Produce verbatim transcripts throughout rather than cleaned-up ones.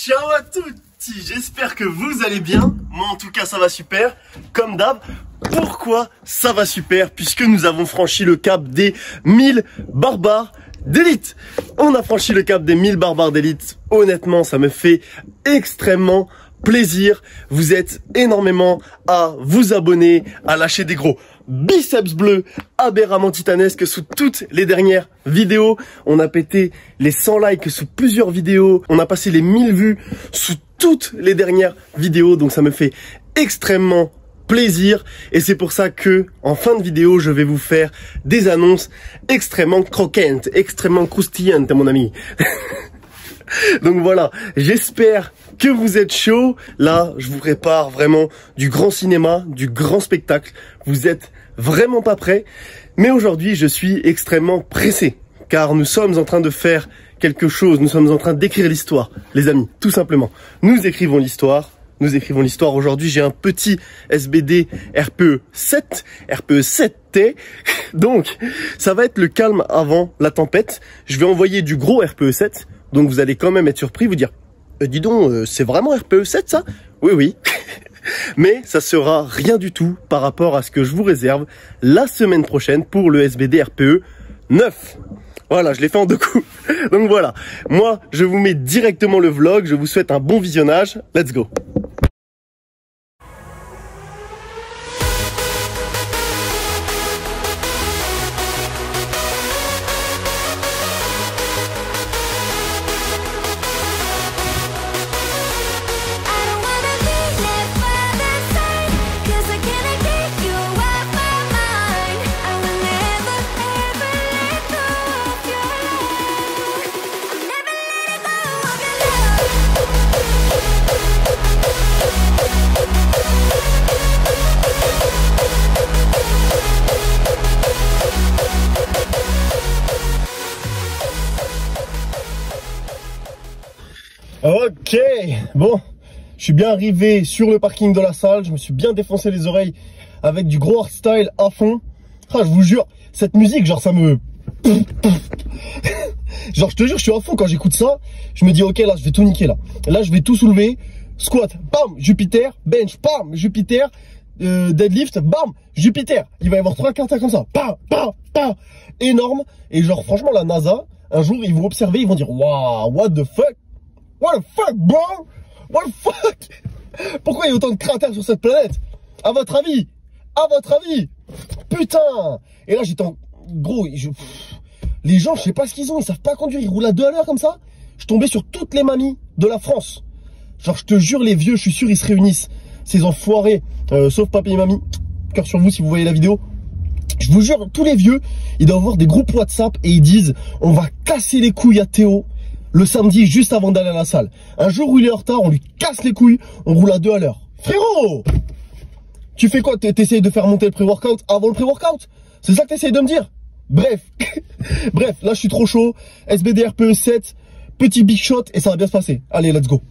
Ciao à tutti, j'espère que vous allez bien. Moi en tout cas ça va super, comme d'hab. Pourquoi ça va super? Puisque nous avons franchi le cap des mille barbares d'élite. On a franchi le cap des mille barbares d'élite. Honnêtement ça me fait extrêmement plaisir. Vous êtes énormément à vous abonner, à lâcher des gros biceps bleus aberramment titanesques sous toutes les dernières vidéos. On a pété les cent likes sous plusieurs vidéos. On a passé les mille vues sous toutes les dernières vidéos. Donc ça me fait extrêmement plaisir. Et c'est pour ça que en fin de vidéo, je vais vous faire des annonces extrêmement croquantes, extrêmement croustillantes, mon ami. Donc voilà, j'espère que vous êtes chaud. Là, je vous prépare vraiment du grand cinéma, du grand spectacle. Vous êtes vraiment pas prêts. Mais aujourd'hui, je suis extrêmement pressé. Car nous sommes en train de faire quelque chose. Nous sommes en train d'écrire l'histoire, les amis, tout simplement. Nous écrivons l'histoire. Nous écrivons l'histoire. Aujourd'hui, j'ai un petit S B D R P E sept. R P E sept T. Donc, ça va être le calme avant la tempête. Je vais envoyer du gros R P E sept. Donc vous allez quand même être surpris, vous dire euh, dis donc, euh, c'est vraiment R P E sept ça? Oui, oui. Mais ça sera rien du tout par rapport à ce que je vous réserve la semaine prochaine pour le S B D R P E neuf. Voilà, je l'ai fait en deux coups. Donc voilà, moi je vous mets directement le vlog, je vous souhaite un bon visionnage. Let's go. Ok, bon, je suis bien arrivé sur le parking de la salle, je me suis bien défoncé les oreilles avec du gros hardstyle à fond. Ah, je vous jure, cette musique, genre ça me... genre je te jure, je suis à fond quand j'écoute ça, je me dis ok là je vais tout niquer là. Là je vais tout soulever, squat, bam, Jupiter, bench, bam, Jupiter, euh, deadlift, bam, Jupiter. Il va y avoir trois quarts comme ça, bam, bam, bam, énorme. Et genre franchement la NASA, un jour ils vont observer, ils vont dire waouh, what the fuck. What the fuck, bro? What the fuck? Pourquoi il y a autant de cratères sur cette planète? À votre avis? À votre avis? Putain! Et là, j'étais en... Gros, je... les gens, je sais pas ce qu'ils ont, ils savent pas conduire, ils roulent à deux à l'heure comme ça. Je tombais sur toutes les mamies de la France. Genre, je te jure, les vieux, je suis sûr, ils se réunissent. Ces enfoirés, euh, sauf papy et mamie. Cœur sur vous si vous voyez la vidéo. Je vous jure, tous les vieux, ils doivent avoir des groupes WhatsApp et ils disent, on va casser les couilles à Théo le samedi juste avant d'aller à la salle. Un jour où il est en retard, on lui casse les couilles, on roule à deux à l'heure. Frérot, tu fais quoi? T'essayes de faire monter le pré-workout avant le pré-workout? C'est ça que t'essayes de me dire? Bref, bref, là je suis trop chaud. S B D R P E sept, petit big shot et ça va bien se passer. Allez, let's go.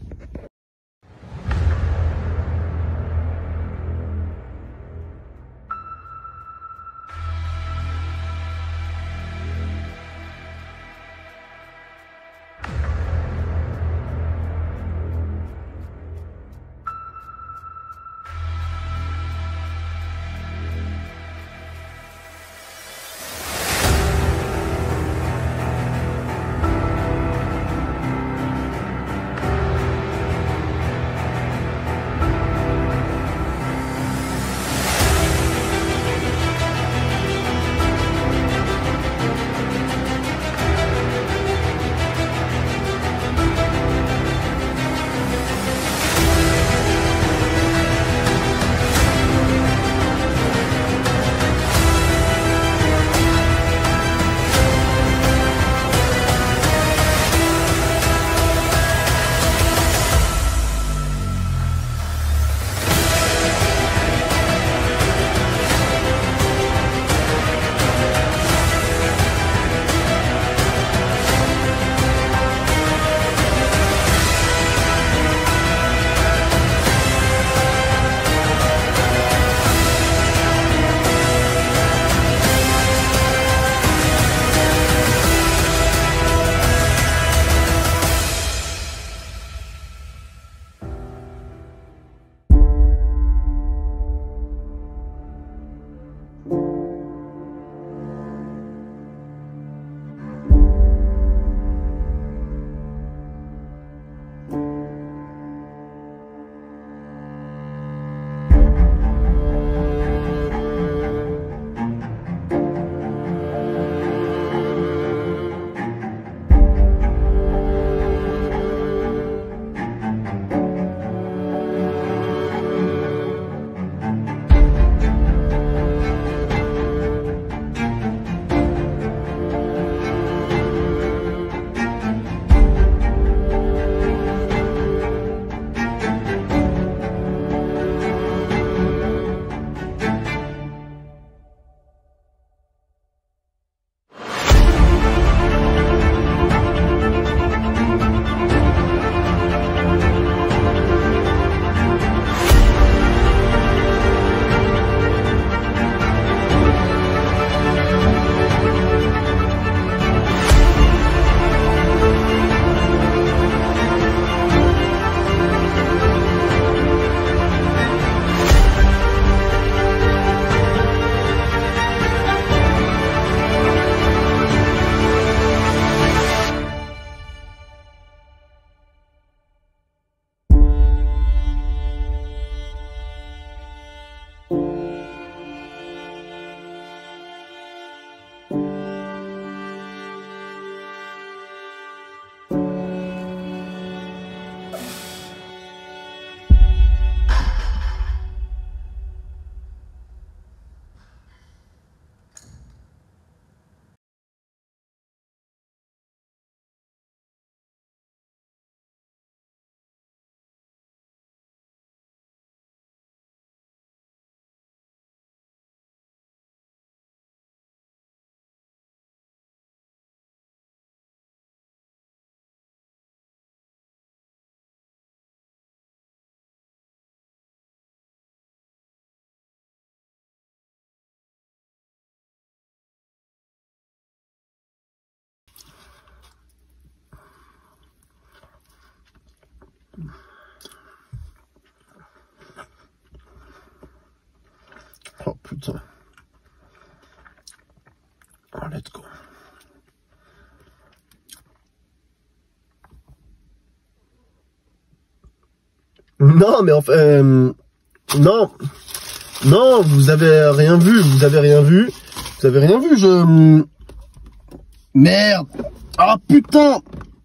putain. Oh, let's go. Non, mais enfin, euh, non, non, vous avez rien vu, vous avez rien vu, vous avez rien vu, je... Merde. Ah, putain.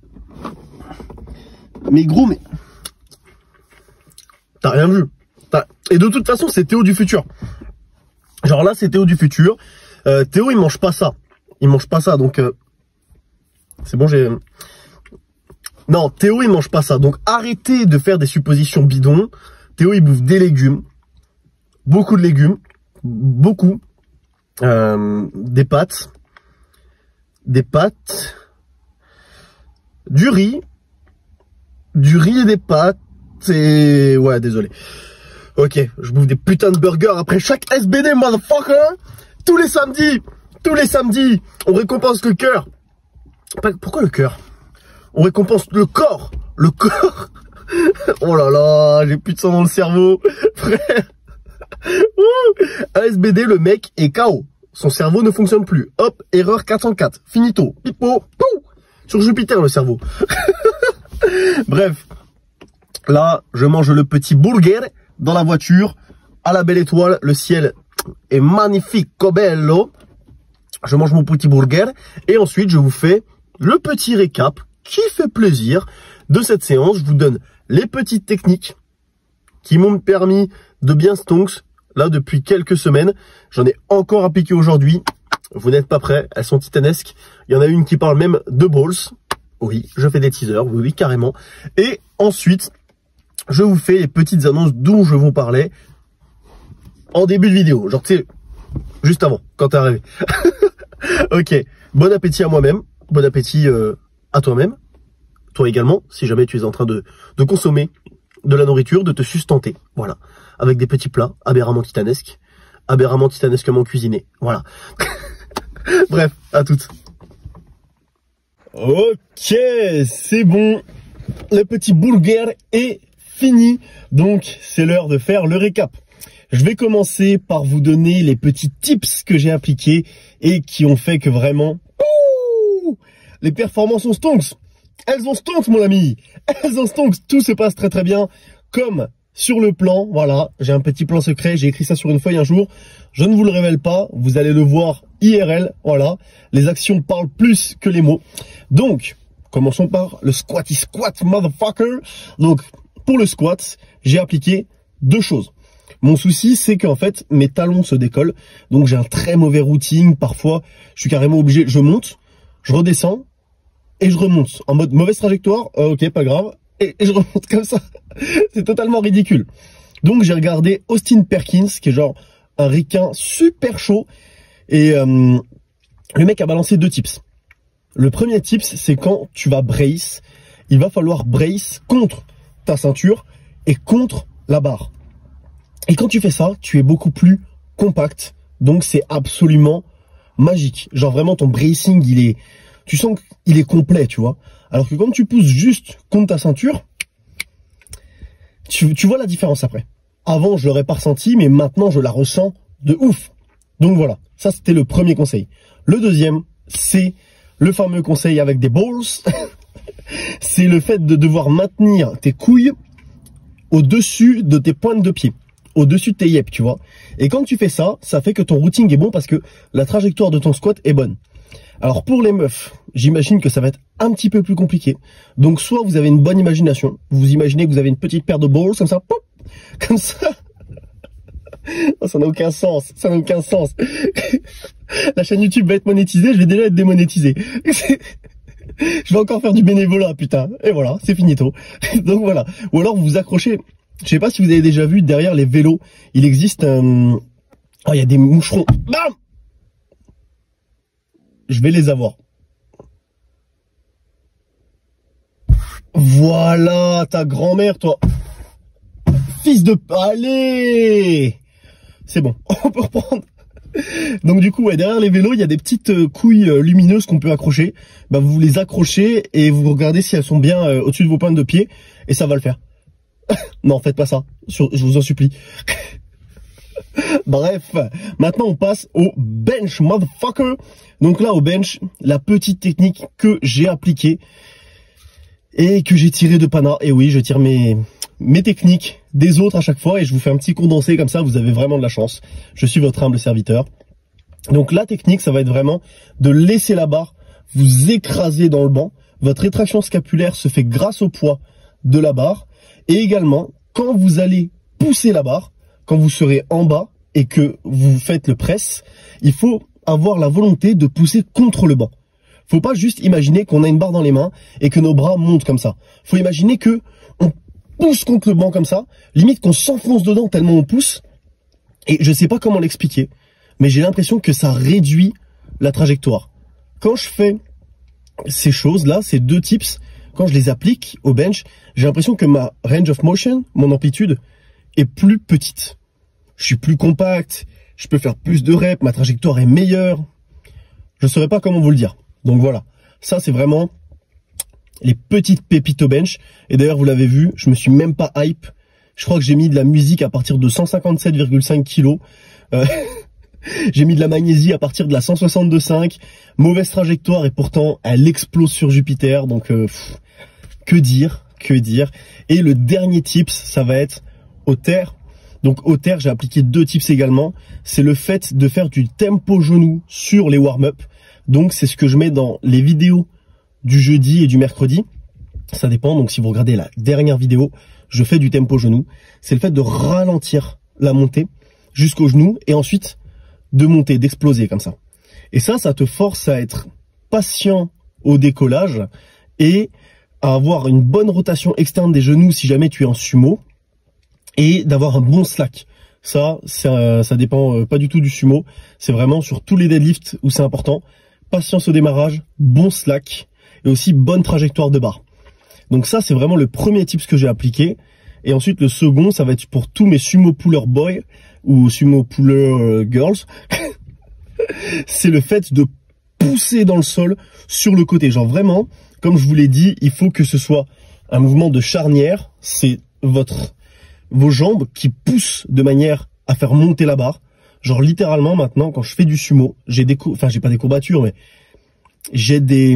Mais gros, mais... T'as rien vu. Et de toute façon, c'est Théo du futur. Genre là, c'est Théo du futur. Euh, Théo, il mange pas ça. Il mange pas ça, donc... Euh... C'est bon, j'ai... Non, Théo, il mange pas ça. Donc, arrêtez de faire des suppositions bidons. Théo, il bouffe des légumes. Beaucoup de légumes. Beaucoup. Euh, des pâtes. Des pâtes. Du riz. Du riz et des pâtes. Et... Ouais, désolé. Ok, je bouffe des putains de burgers après chaque S B D, motherfucker. Tous les samedis. Tous les samedis. On récompense le cœur. Pourquoi le cœur? On récompense le corps. Le corps. Oh là là, j'ai plus de sang dans le cerveau. Frère. Un S B D, le mec est K O. Son cerveau ne fonctionne plus. Hop, erreur quatre cent quatre. Finito. Pipo. Pou. Sur Jupiter, le cerveau. Bref. Là, je mange le petit burger dans la voiture. À la belle étoile. Le ciel est magnifique. Bello. Je mange mon petit burger. Et ensuite, je vous fais le petit récap qui fait plaisir de cette séance. Je vous donne les petites techniques qui m'ont permis de bien stonks là depuis quelques semaines. J'en ai encore appliqué aujourd'hui. Vous n'êtes pas prêts, elles sont titanesques. Il y en a une qui parle même de balls. Oui, je fais des teasers, oui, oui, carrément. Et ensuite, je vous fais les petites annonces dont je vous parlais en début de vidéo. Genre, tu sais, juste avant, quand t'es arrivé. Ok, bon appétit à moi-même. Bon appétit euh, à toi-même. Toi également, si jamais tu es en train de, de consommer de la nourriture, de te sustenter. Voilà. Avec des petits plats aberramment titanesques. Aberramment titanesquement cuisinés. Voilà. Bref, à toutes. Ok, c'est bon. Le petit burger est fini. Donc, c'est l'heure de faire le récap. Je vais commencer par vous donner les petits tips que j'ai appliqués et qui ont fait que vraiment... Ouh, les performances ont stonks. Elles ont stonks, mon ami. Elles ont stonks. Tout se passe très très bien. Comme sur le plan, voilà. J'ai un petit plan secret. J'ai écrit ça sur une feuille un jour. Je ne vous le révèle pas. Vous allez le voir I R L. Voilà. Les actions parlent plus que les mots. Donc, commençons par le squatty squat, motherfucker. Donc, pour le squat, j'ai appliqué deux choses. Mon souci, c'est qu'en fait, mes talons se décollent. Donc, j'ai un très mauvais routing. Parfois, je suis carrément obligé. Je monte, je redescends et je remonte. En mode mauvaise trajectoire. Euh, ok, pas grave. Et, et je remonte comme ça. C'est totalement ridicule. Donc, j'ai regardé Austin Perkins, qui est genre un ricain super chaud. Et euh, le mec a balancé deux tips. Le premier tips, c'est quand tu vas brace, il va falloir brace contre ta ceinture et contre la barre. Et quand tu fais ça, tu es beaucoup plus compact. Donc, c'est absolument magique. Genre, vraiment, ton bracing, il est... Tu sens qu'il est complet, tu vois. Alors que quand tu pousses juste contre ta ceinture, tu, tu vois la différence après. Avant, je l'aurais pas ressenti, mais maintenant, je la ressens de ouf. Donc, voilà. Ça, c'était le premier conseil. Le deuxième, c'est le fameux conseil avec des balls. C'est le fait de devoir maintenir tes couilles au-dessus de tes pointes de pied. Au-dessus de tes yep, tu vois. Et quand tu fais ça, ça fait que ton routing est bon parce que la trajectoire de ton squat est bonne. Alors pour les meufs, j'imagine que ça va être un petit peu plus compliqué. Donc soit vous avez une bonne imagination, vous imaginez que vous avez une petite paire de balls comme ça, pop, comme ça. Oh, ça n'a aucun sens, ça n'a aucun sens. La chaîne YouTube va être monétisée, je vais déjà être démonétisé. Je vais encore faire du bénévolat, putain. Et voilà, c'est finito. Donc voilà. Ou alors vous vous accrochez. Je sais pas si vous avez déjà vu derrière les vélos, il existe un... Oh, il y a des moucherons. Bam! Je vais les avoir. Voilà, ta grand-mère, toi. Fils de... Allez! C'est bon, on peut reprendre. Donc du coup, ouais, derrière les vélos, il y a des petites euh, couilles euh, lumineuses qu'on peut accrocher. Bah, vous les accrochez et vous regardez si elles sont bien euh, au-dessus de vos pointes de pied. Et ça va le faire. Non, faites pas ça. Sur, je vous en supplie. Bref, maintenant on passe au bench, motherfucker. Donc là, au bench, la petite technique que j'ai appliquée et que j'ai tirée de Pana. Et oui, je tire mes, mes techniques des autres à chaque fois et je vous fais un petit condensé comme ça, vous avez vraiment de la chance. Je suis votre humble serviteur. Donc la technique, ça va être vraiment de laisser la barre vous écraser dans le banc. Votre rétraction scapulaire se fait grâce au poids de la barre. Et également, quand vous allez pousser la barre, quand vous serez en bas et que vous faites le press, il faut avoir la volonté de pousser contre le banc. Faut pas juste imaginer qu'on a une barre dans les mains et que nos bras montent comme ça. Faut imaginer que on pousse contre le banc comme ça, limite qu'on s'enfonce dedans tellement on pousse. Et je sais pas comment l'expliquer, mais j'ai l'impression que ça réduit la trajectoire. Quand je fais ces choses-là, ces deux tips, quand je les applique au bench, j'ai l'impression que ma range of motion, mon amplitude, est plus petite. Je suis plus compact, je peux faire plus de reps, ma trajectoire est meilleure. Je ne saurais pas comment vous le dire. Donc voilà, ça c'est vraiment les petites pépites au bench. Et d'ailleurs, vous l'avez vu, je me suis même pas hype. Je crois que j'ai mis de la musique à partir de cent cinquante-sept virgule cinq kilos. Euh, j'ai mis de la magnésie à partir de la cent soixante-deux virgule cinq. Mauvaise trajectoire et pourtant elle explose sur Jupiter. Donc euh, pff, que dire, que dire. Et le dernier tips, ça va être au terre. Donc au terre, j'ai appliqué deux tips également. C'est le fait de faire du tempo genou sur les warm-up. Donc c'est ce que je mets dans les vidéos du jeudi et du mercredi. Ça dépend, donc si vous regardez la dernière vidéo, je fais du tempo genou. C'est le fait de ralentir la montée jusqu'au genou et ensuite de monter, d'exploser comme ça. Et ça, ça te force à être patient au décollage et à avoir une bonne rotation externe des genoux si jamais tu es en sumo et d'avoir un bon slack. Ça, ça, ça dépend pas du tout du sumo. C'est vraiment sur tous les deadlifts où c'est important. Patience au démarrage, bon slack et aussi bonne trajectoire de barre. Donc ça, c'est vraiment le premier tips que j'ai appliqué. Et ensuite, le second, ça va être pour tous mes sumo puller boys ou sumo puller girls. C'est le fait de pousser dans le sol sur le côté. Genre vraiment, comme je vous l'ai dit, il faut que ce soit un mouvement de charnière. C'est votre vos jambes qui poussent de manière à faire monter la barre. Genre littéralement maintenant, quand je fais du sumo, j'ai des enfin j'ai pas des courbatures, mais j'ai des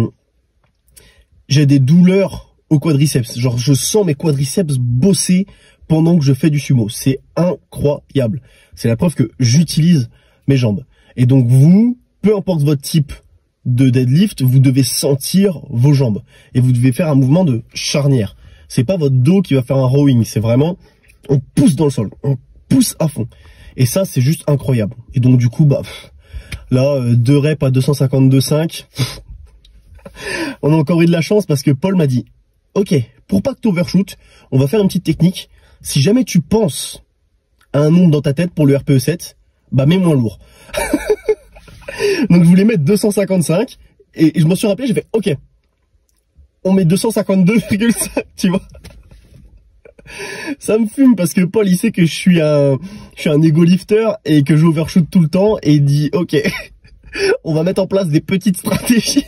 j'ai des douleurs au quadriceps. Genre je sens mes quadriceps bosser pendant que je fais du sumo. C'est incroyable. C'est la preuve que j'utilise mes jambes. Et donc vous, peu importe votre type de deadlift, vous devez sentir vos jambes. Et vous devez faire un mouvement de charnière. C'est pas votre dos qui va faire un rowing. C'est vraiment, on pousse dans le sol. On pousse à fond. Et ça, c'est juste incroyable. Et donc du coup, bah pff, là, euh, deux reps à deux cent cinquante-deux virgule cinq. On a encore eu de la chance parce que Paul m'a dit, ok, pour pas que tu overshoot, on va faire une petite technique. Si jamais tu penses à un nombre dans ta tête pour le R P E sept, bah mets moins lourd. Donc je voulais mettre deux cent cinquante-cinq et je m'en suis rappelé, j'ai fait ok, on met deux cent cinquante-deux virgule cinq, tu vois. Ça me fume parce que Paul il sait que je suis un je suis un ego lifter et que j'overshoot tout le temps et il dit ok, on va mettre en place des petites stratégies.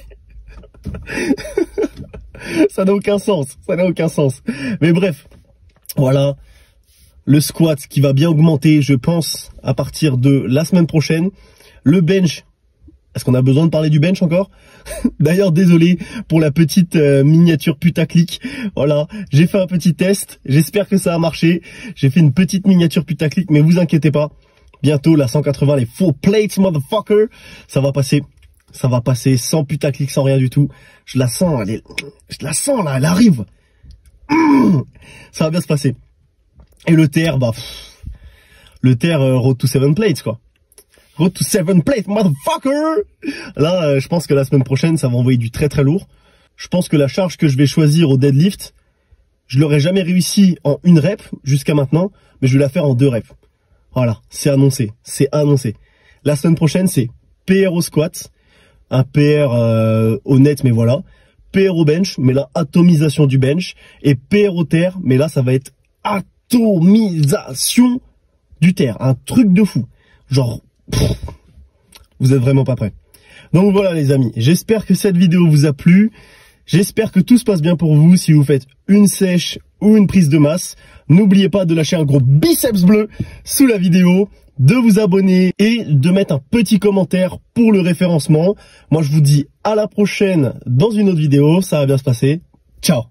Ça n'a aucun sens, ça n'a aucun sens. Mais bref, voilà, le squat qui va bien augmenter, je pense, à partir de la semaine prochaine. Le bench, est-ce qu'on a besoin de parler du bench encore? D'ailleurs, désolé pour la petite euh, miniature putaclic. Voilà, j'ai fait un petit test, j'espère que ça a marché. J'ai fait une petite miniature putaclic, mais vous inquiétez pas. Bientôt, la cent quatre-vingts, les full plates, motherfucker, ça va passer. Ça va passer sans putaclic, sans rien du tout. Je la sens, elle est... je la sens là, elle arrive. Mmh, ça va bien se passer. Et le terre, bah, pff, le terre euh, road to seven plates quoi. Road to seven plates, motherfucker. Là, euh, je pense que la semaine prochaine, ça va envoyer du très très lourd. Je pense que la charge que je vais choisir au deadlift, je l'aurais jamais réussi en une rep jusqu'à maintenant, mais je vais la faire en deux reps. Voilà, c'est annoncé, c'est annoncé. La semaine prochaine, c'est P R au squat. Un P R euh, honnête, mais voilà. P R au bench, mais là, atomisation du bench. Et P R au terre, mais là, ça va être atomisation du terre. Un truc de fou. Genre, pff, vous êtes vraiment pas prêts. Donc voilà les amis, j'espère que cette vidéo vous a plu. J'espère que tout se passe bien pour vous si vous faites une sèche ou une prise de masse. N'oubliez pas de lâcher un gros biceps bleu sous la vidéo, de vous abonner et de mettre un petit commentaire pour le référencement. Moi, je vous dis à la prochaine dans une autre vidéo. Ça va bien se passer. Ciao!